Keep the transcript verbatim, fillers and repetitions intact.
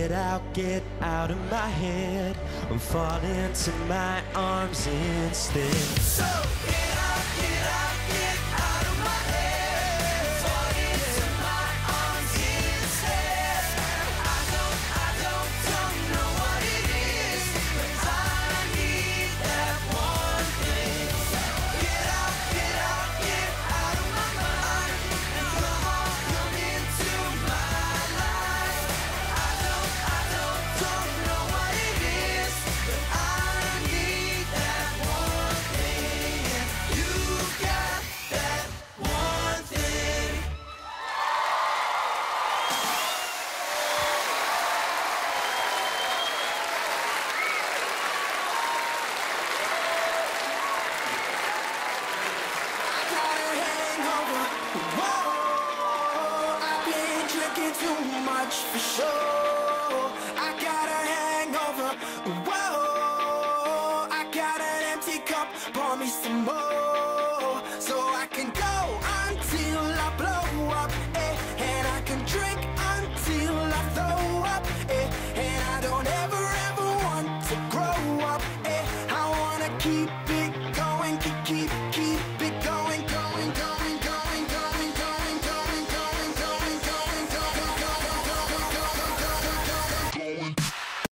Get out, get out of my head, and fall into my arms instead. So get out, get out, get out of my head, and fall into my arms instead. I don't, I don't, don't know what it is, but I need that one thing. Get out, get out, get out of my mind, and come on, come into my life. I don't, I don't, don't know what it is, but I need that one thing, and you got that one thing. I got a hangover. Whoa, I've been drinking too much for sure. I got a hangover. Whoa, I got an empty cup. Pour me some more, so I can go until I blow up, eh? And I can drink until I throw up, eh? And I don't ever ever want to grow up, eh? I wanna keep it going, keep keep